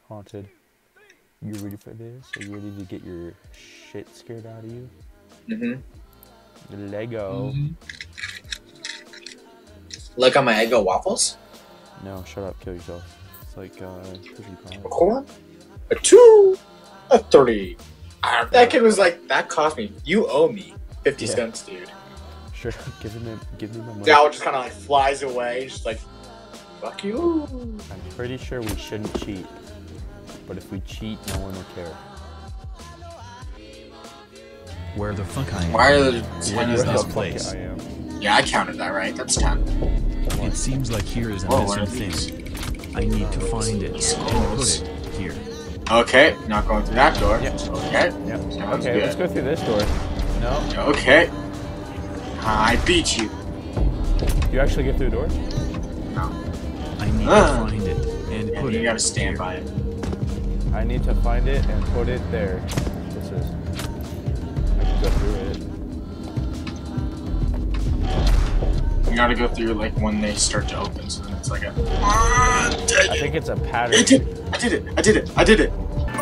Haunted. You ready for this? Are you ready to get your shit scared out of you? Lego. Look on my Eggo waffles. No, shut up. Kill yourself. It's like, A corn? A 2? A 3. That kid was like, that cost me. You owe me 50 cents, dude. Sure, give me my money. Gal just kind of like flies away. Just like, fuck you. I'm pretty sure we shouldn't cheat. But if we cheat, no one will care. Where the fuck I am? Why are the What is this place? I am. Yeah, I counted that right. That's 10. It seems like here is a missing thing. I need to find it and put it here. Okay, not going through that door. Yep. Okay. Yep. Sounds Okay, good. let's go through this door. No. Okay. I beat you. You actually get through the door? No. I need to find it and Yeah, put you it gotta stand here. by it. I need to find it and put it there. This is. I can go through it. You gotta go through like when they start to open, so then it's like a. I think it's a pattern. I did it! I did it! I did it! I did it!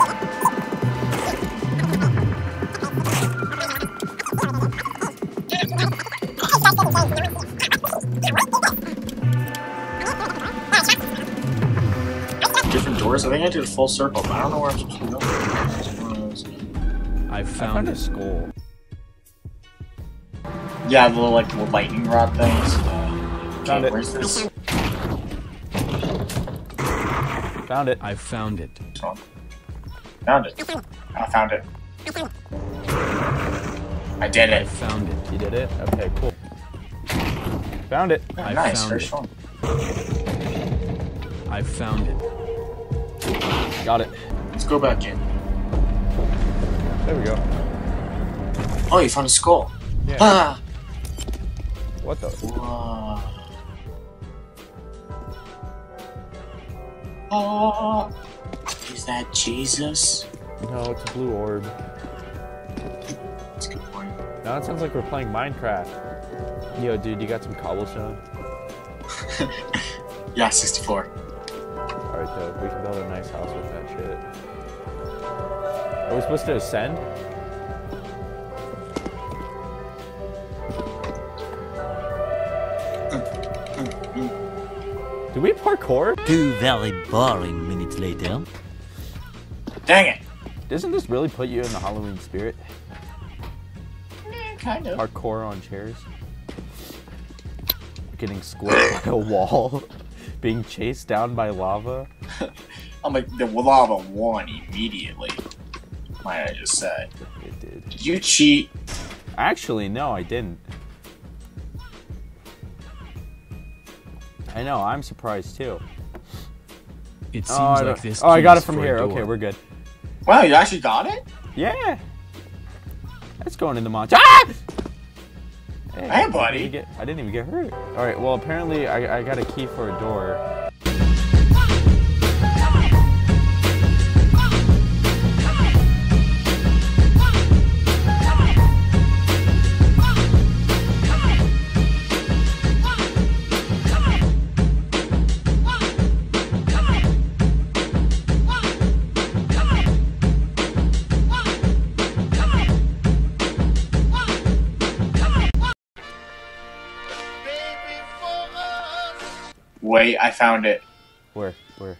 Different doors? I think I did a full circle, but I don't know where I'm supposed to go. I I found found a it. skull. Yeah, the little like lightning rod things. Found it. Where's this? Found it. I found it. Found it. I found it. I did I it. found it. You did it? Okay, cool. Found it. Oh, I nice, found very it. strong. I found it. Got it. Let's go back in. There we go. Oh, you found a skull. Yeah. Ah! What the? Whoa. Oh, is that Jesus? No, it's a blue orb. That's a good point. Now it sounds like we're playing Minecraft. Yo, dude, you got some cobblestone? Yeah, 64. Alright, though, we can build a nice house with that shit. Are we supposed to ascend? Do we parkour? 2 very boring minutes later. Dang it! Doesn't this really put you in the Halloween spirit? Kind of. Parkour on chairs? Getting squished by a wall? Being chased down by lava? I'm like, the lava won immediately. Might I just say. It did. Did you cheat? Actually, no, I didn't. I know, I'm surprised too. It seems like this. I key got it is from for a here. door. Okay, we're good. Wow, you actually got it? Yeah! That's going in the montage. Ah! Hey, buddy. I didn't even get hurt. Alright, well, apparently I got a key for a door. Wait, I found it. Where are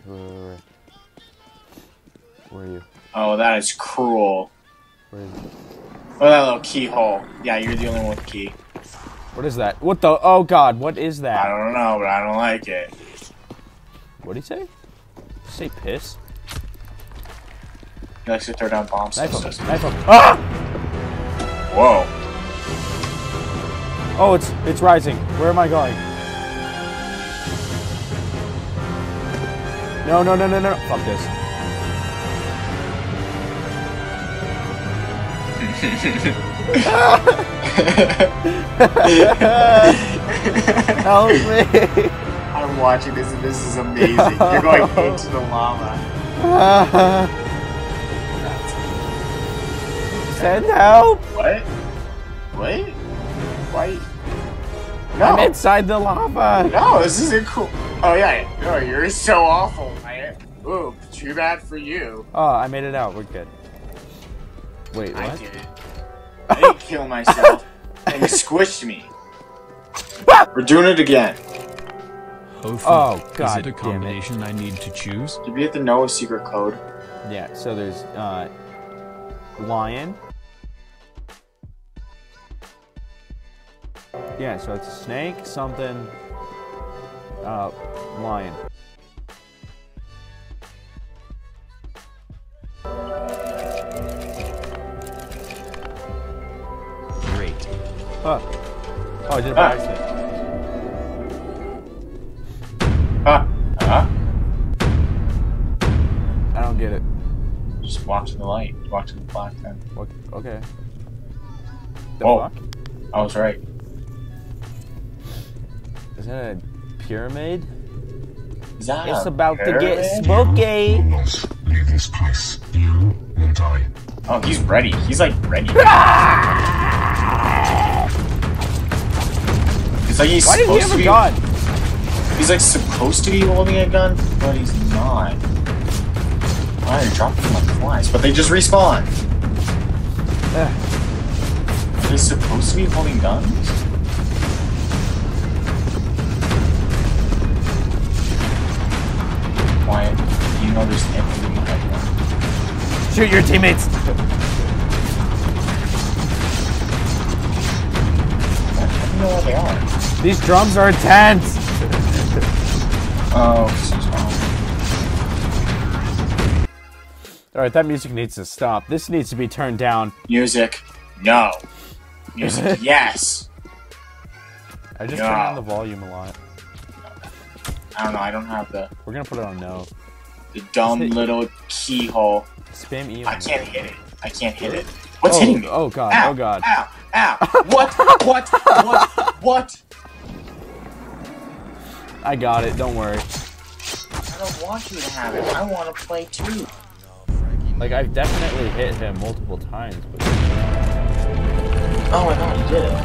you? Oh, that is cruel. Where is it? Oh, that little keyhole. Yeah, you're the only one with the key. What is that? What the? Oh god, what is I that? don't know, but I don't like it. What did he say? Did he say piss? He likes to throw down bombs. Knife him. Knife him. Ah! Whoa. Oh, it's rising. Where am I going? No. Fuck this. Help me. I'm watching this and this is amazing. You're going into the lava. Send help. What? Wait? Why? No. I'm inside the lava. No, this isn't cool. Oh, yeah. No, you're so awful, man. Ooh, too bad for you. Oh, I made it out. We're good. Wait, what? I did it. I didn't kill myself. And you squished me. We're doing it again. Oh, God is it a combination I need to choose? Do we have to know a secret code? Yeah, so there's, lion. Yeah, so it's a snake, something, lion. Great. Oh, I did it by accident. I don't get it. Just walk to the light. Walk to the black then. What? Okay. The Whoa. fuck? I was right. Is that a pyramid? Is that It's a about to pyramid? get spooky. Leave this place. You will die. Oh, he's ready. He's like ready. It's like he's Why did he supposed have to a be. gun? He's like supposed to be holding a gun, but he's not. Why are you dropping them like flies? But they just respawn. Are they supposed to be holding guns? Wyatt, you know there's empathy behind them. Shoot your teammates. I don't know where they are. These drums are intense. Oh, this is wrong. Alright, that music needs to stop. This needs to be turned down. Music, no. Music, yes. I just No. turned down the volume a lot. I don't know. I don't have the We're gonna put it on no. dumb Just hit- little keyhole. Spam E. I can't hit it. I can't hit it. What's Oh, hitting me? oh god, Ow, oh god. Ow! Ow! What? What? What? I got it, don't worry. I don't want you to have it. I want to play too. Like, I've definitely hit him multiple times, but... Oh my god, you did it.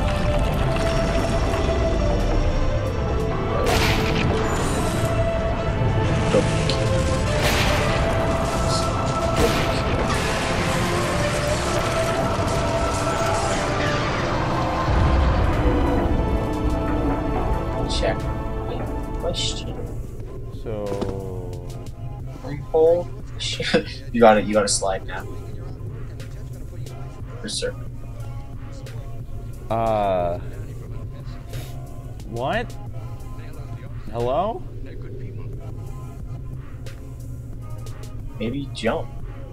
Check question. So... Hole. You got it. You got to slide now. For sir. What? Hello? Maybe jump.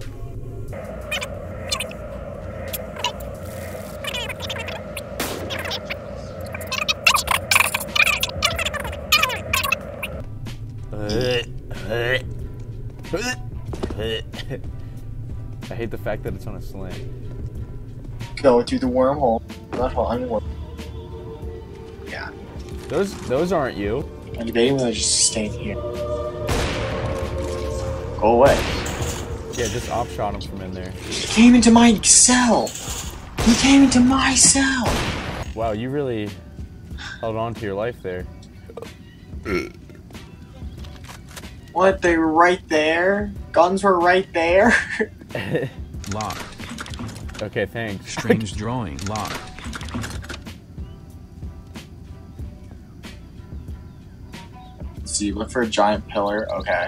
I hate the fact that it's on a slant. Go through the wormhole. Not hole. I mean, yeah. Those aren't you. I'm debating whether just staying here. Go away. Yeah, just op-shot him from in there. He came into my cell. He came into my cell. Wow, you really held on to your life there. What? They were right there. Guns were right there. Locked. Okay, thanks. Strange drawing. Locked. Let's see. Look for a giant pillar. Okay.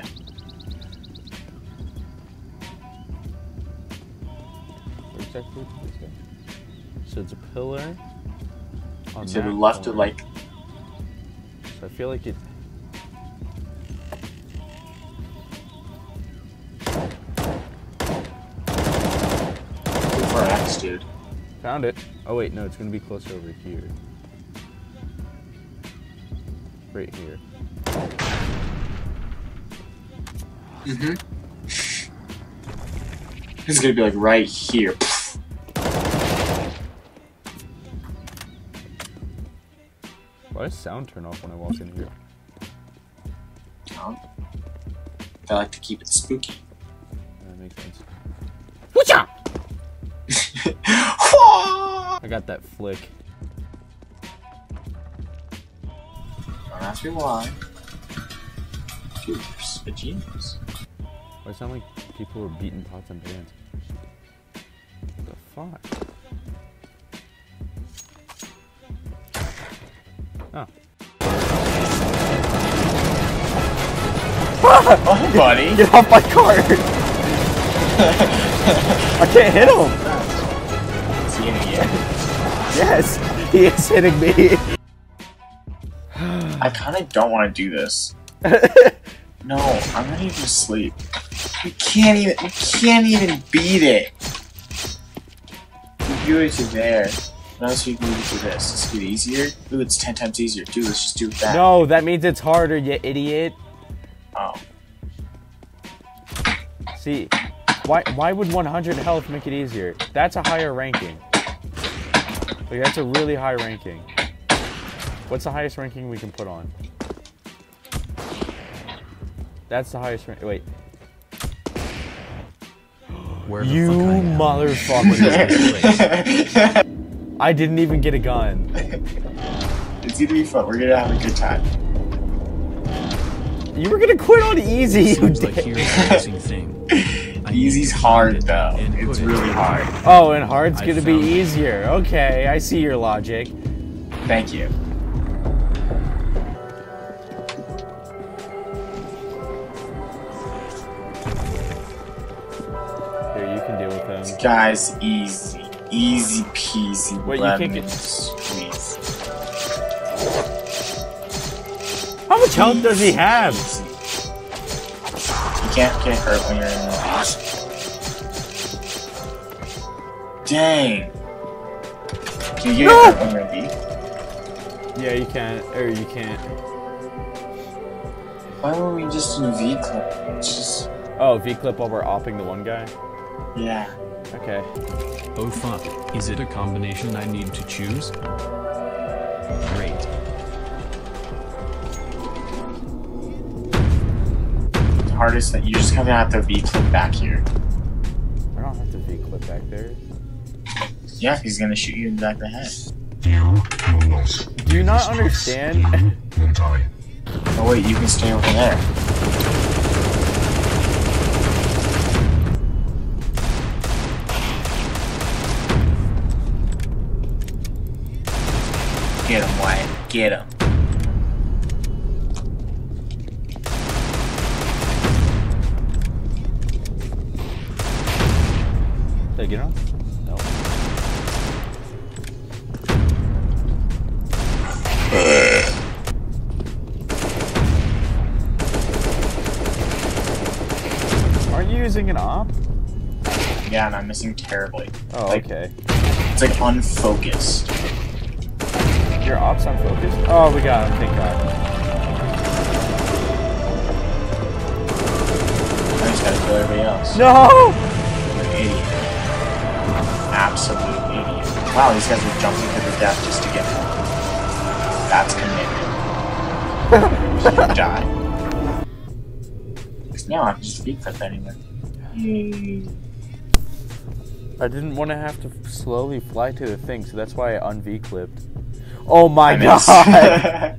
What exactly did you say? So it's a pillar. On To the that left corner. of like. So I feel like it. Look for an X, dude. Found it. Oh wait, no, it's gonna be closer over here. Right here. It's gonna be like right here. Why does sound turn off when I walk in here? I like to keep it spooky. That makes sense. Whatcha? I got that flick. Don't ask me why. Dude, you're a genius. Why it sound like people were beating pots and pans? What the fuck? Oh. Oh, buddy. Get off my cart! I can't hit him! Is he in here? Yes, he is hitting me. I kind of don't want to do this. No, I'm ready to sleep. We can't even beat it. You do it to there. What else we can do to this? Let's get easier. Ooh, it's 10 times easier. Dude, let's just do that. No, that means it's harder, you idiot. Oh. See, why would 100 health make it easier? That's a higher ranking. Like, that's a really high ranking. What's the highest ranking we can put on? That's the highest rank. Wait. Where the You fuck I am? motherfucker. I didn't even get a gun. It's gonna be fun. We're gonna have a good time. You were gonna quit on easy, you Seems like dick. here's the missing thing. I need Easy's to hard find it though. and It's put it really in. hard. Oh, and hard's I gonna be found it. easier. Okay, I see your logic. Thank you. Here, you can deal with him. This guy's easy. Easy peasy. Wait, you can't lemon get- squeeze. How much health does he have? Easy. You can't get hurt when you're in the Dang. Can you get No! hurt when you're in B? Yeah, you can, or you can't. Why won't we just do V clip? It's just Oh, V-clip while we're opping the one guy? yeah. Okay. Oh fuck, is it a combination I need to choose? Great. The hardest that you just gonna have to V clip back here. I don't have to V-clip back there. Yeah, he's gonna shoot you in the back of the head. You will not. Do you not This place. understand? You will die. Oh wait, you can stay over there. Get him, Wyatt. Get him. Did I get on? No. Aren't you using an op? Yeah, and I'm missing terribly. Oh, Like- okay. It's like unfocused. Your op's unfocused? Oh, we got him, thank God. I just gotta kill everybody else. No! You're an idiot. Absolute idiot. Wow, these guys were jumping to their death just to get him. That's commitment. You die. Because now I can just V clip anywhere. I didn't want to have to slowly fly to the thing, so that's why I un-V-clipped. Oh my I miss. God!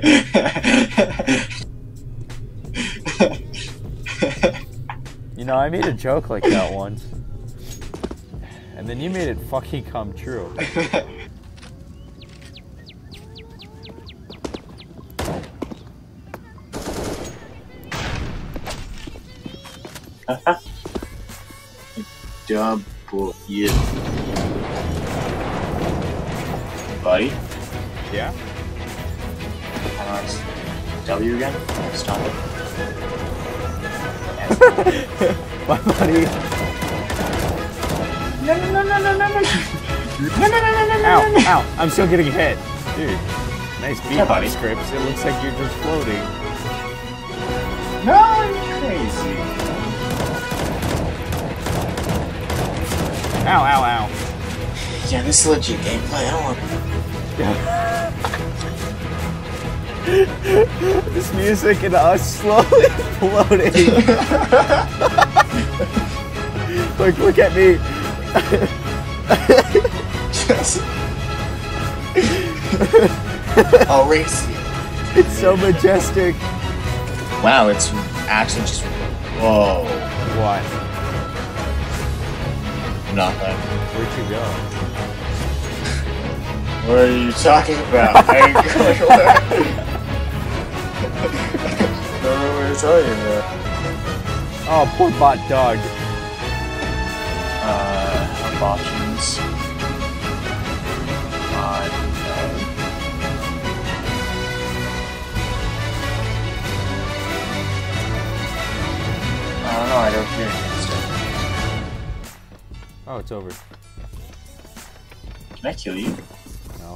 You know, I made a joke like that once. And then you made it fucking come true. Double hit. Buddy? Yeah? W again? Stop it. My buddy. No, no, no, no, no, no, no. Ow, ow, I'm still getting hit. Dude, nice beat Yeah, buddy. scripts. It looks like you're just floating. No, you're crazy. Ow, ow, ow. Yeah, this is legit gameplay. I don't want. This music and us slowly floating. Like, look at me. Just. I'll race you. It's so majestic. Wow, it's actually just. Whoa. What? Nothing. Where'd you go? What are you talking about? I ain't going no, what are you talking about? Oh, poor bot dog. Options. I don't know, I don't hear it. Oh, it's over. Can I kill you? No.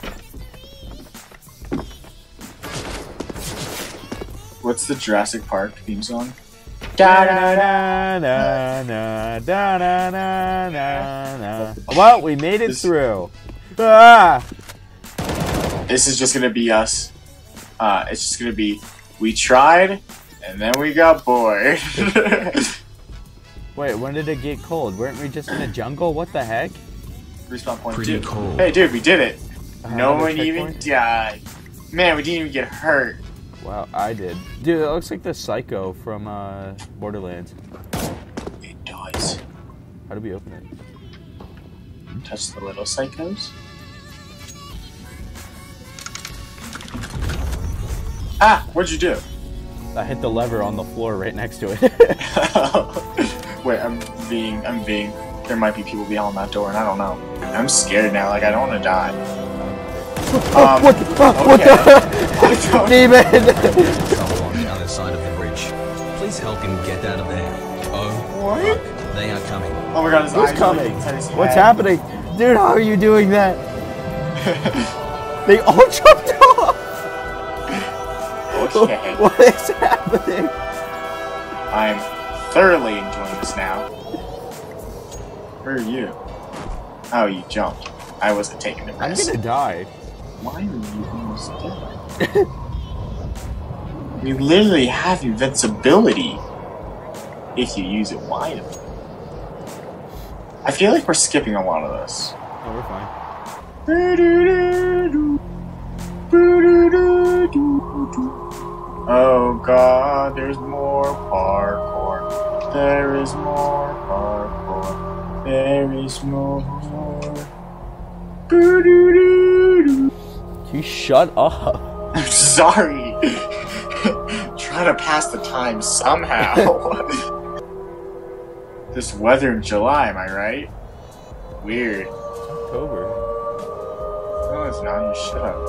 What's the Jurassic Park theme song? Da da da da da da da da da. Well, we made it through. Ah! This is just gonna be us. It's just gonna be, we tried, and then we got bored. Wait, when did it get cold? Weren't we just in a jungle? What the heck? Respawn point Pretty 2. cold. Hey dude, we did it. No Another one even checkpoint? died. Man, we didn't even get hurt. Wow, I did. Dude, it looks like the Psycho from Borderlands. It does. How do we open it? Touch the little psychos. Ah, what'd you do? I hit the lever on the floor right next to it. Wait, I'm being. There might be people behind that door, and I don't know. I'm scared now. Like I don't want to die. What the? Demon! Trouble on the other side of the bridge. Please help him get out of there. Oh, What? fuck. They are coming. Oh my god, his Who's eyes coming? are inside his What's head. happening? Dude, how are you doing that? They all jumped off! Okay. What is happening? I'm thoroughly enjoying this now. Where are you? Oh, you jumped. I wasn't taking the I'm risk. gonna die. Why are you almost dead? We literally have invincibility if you use it wisely. I feel like we're skipping a lot of this. Oh, we're fine. Oh god, there's more parkour. There is more parkour. There is more. Can you shut up? I'm sorry. Trying to pass the time somehow. This weather in July, am I right? Weird. October. No, it's not. You shut up.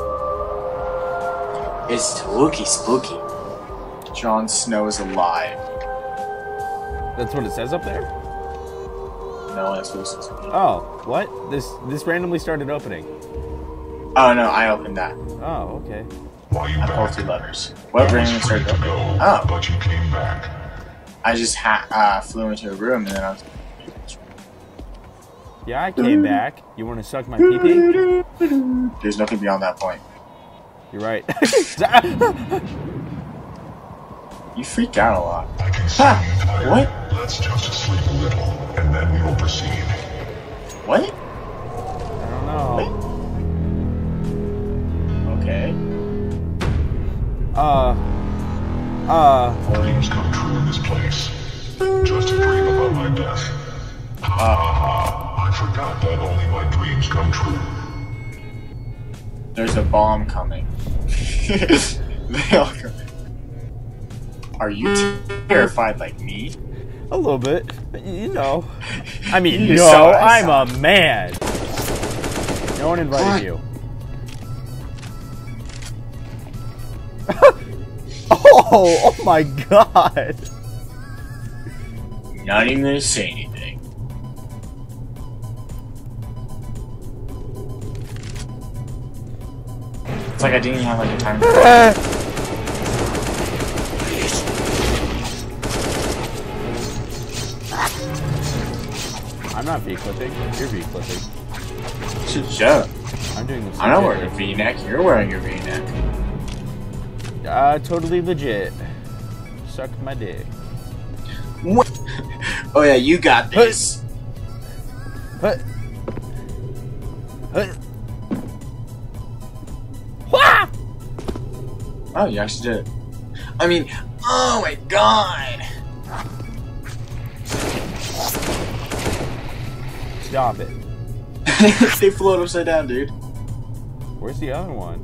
It's spooky. Jon Snow is alive. That's what it says up there? No, that's what it says. Oh, what? This randomly started opening. Oh no, I opened that. Oh, okay. Why you I pulled back? 2 levers. What I was randomly free started to opening? go, Oh, but you came back. I just flew into a room and then I was. Yeah, I came back. You want to suck my pee-pee? There's nothing beyond that point. You're right. You freak out a lot. I can see Ha! you tired. What? Let's just sleep a little, and then we will proceed. What? I don't know. Okay. Dreams come true in this place. Just a dream about my death. Ha ha ha. I forgot that only my dreams come true. There's a bomb coming. They all come. Are you terrified like me? A little bit. You know. I mean, You no, saw it, I I'm saw a man. No one invited you. Oh my god. Not even gonna say anything. It's like I didn't even have like a time. I'm not V-clipping. You're V-clipping. Joke. I'm doing this. I'm not wearing a V-neck. You're wearing your V-neck. Totally legit. Suck my dick. What? Oh yeah, you got this. Huh. Huh. Wah! Oh, you actually did it. I mean, oh my god. Stop it. They float upside down, dude. Where's the other one?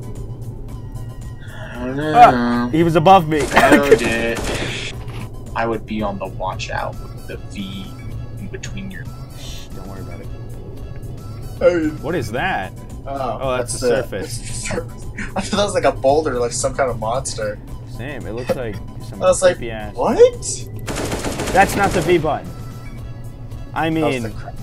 I don't know. Ah, he was above me. Found it. I would be on the watch out with the V in between your. Don't worry about it. Oh, What is that? Oh, that's the surface. I thought that was like a boulder, like some kind of monster. Same. It looks like some I was like, creepy ass. what? That's not the V button. I mean,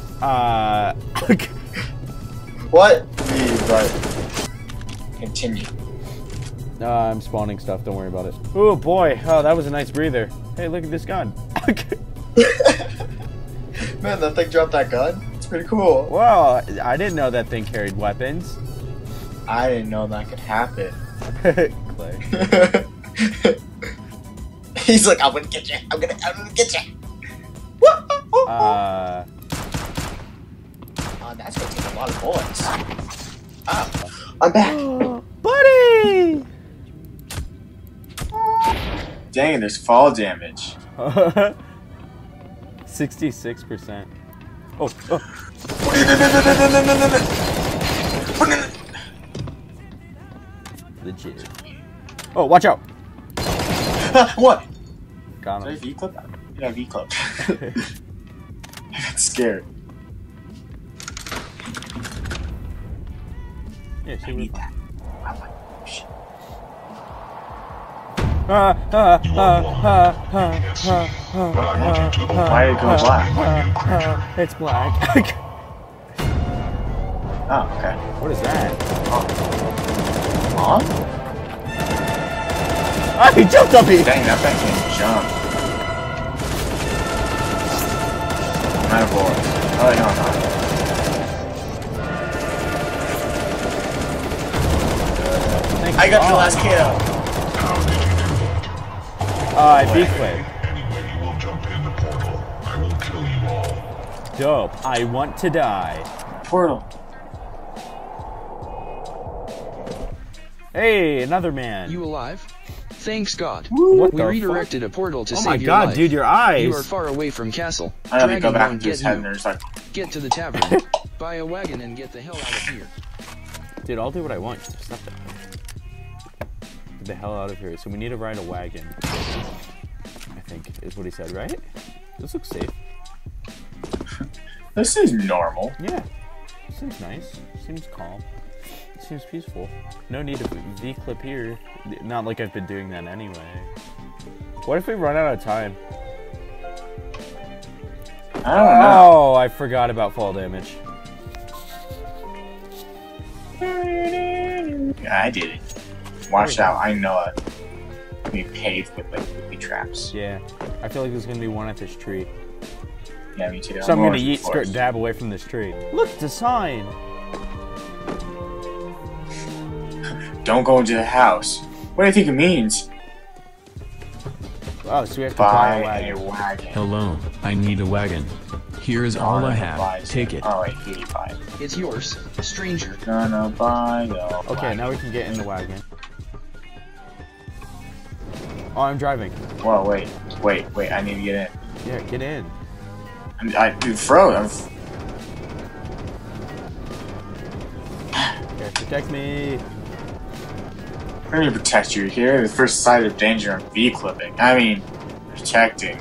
what? V button. Continue. I'm spawning stuff. Don't worry about it. Oh boy. Oh, that was a nice breather. Hey, look at this gun. Man, that thing dropped that gun? It's pretty cool. Wow, I didn't know that thing carried weapons. I didn't know that could happen. Clay. He's like, I'm gonna get you. I'm gonna get you. That's gonna take a lot of bullets. Ah, I'm back. Buddy! Dang, there's fall damage. 66%. Oh. Legit. Oh, watch out! What? Got Did I him. V-clip? Yeah, V-clip. I got scared. Yeah, I see need what. that. I'm like, oh, shit. Why did it go black? It's black. Oh, okay. What is that? On? Ah, he jumped up me! Dang, that thing can jump. I'm out of bullets. Oh, no, I'm not. I got the last kill. I V-clip. Anyway, you will jump in the portal. I will kill you all. Dope. I want to die. Portal. Hey, another man. You alive? Thanks God. What We the redirected a portal to Oh save my your god, life. dude, your eyes. You are far away from castle. I had to go Dragon back won't to his get head you. and there's like, Get to the tavern, buy a wagon, and get the hell out of here. Dude, I'll do what I want. Just stop that. Get the hell out of here. So we need to ride a wagon. I think is what he said, right? This looks safe. this is normal. Yeah. Seems nice. Seems calm. Seems peaceful. No need to V-clip here. Not like I've been doing that anyway. What if we run out of time? I don't know. Oh, I forgot about fall damage. Yeah, I did it. Watch out, I know it. We paved with like booby traps. Yeah. I feel like there's gonna be one at this tree. Yeah, me too. So I'm gonna going yeet, for skirt, it. dab away from this tree. Look, it's a sign. Don't go into the house. What do you think it means? Oh, so we have to buy a Buy wagon. a wagon. Hello, I need a wagon. Here's all I Gonna have. buy Take it. Oh wait, 85. It's yours, stranger. Gonna buy the Okay, wagon. now we can get in the wagon. Oh, I'm driving. Whoa, wait, I need to get in. Yeah, get in. You froze. Okay, protect me. I'm gonna protect you here. The first sight of danger, I'm V-clipping. I mean, protecting.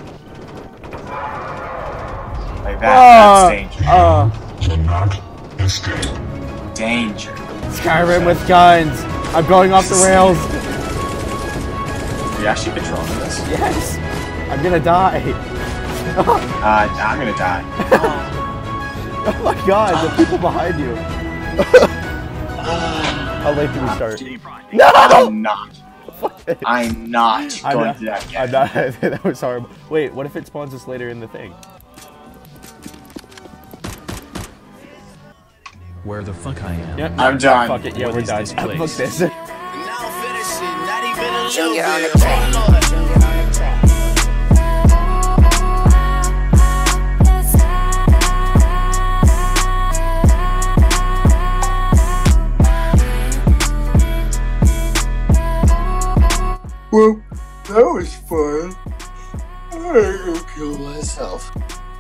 Like that, that's danger. Cannot escape. Danger. Skyrim with guns. I'm going off the rails. Are you actually controlling this? Yes. I'm gonna die. I'm gonna die. Oh my god, the people behind you. How late do we start? No! I'm not. I'm not I'm going not, to that again. I'm not. That was horrible. Wait, what if it spawns us later in the thing? Where the fuck I am? Yep. I'm done. Fuck it. Yeah, What we're is done. this place? Fuck this. Junior on the track. Junior on the track. Well, that was fun. I'm gonna go kill myself.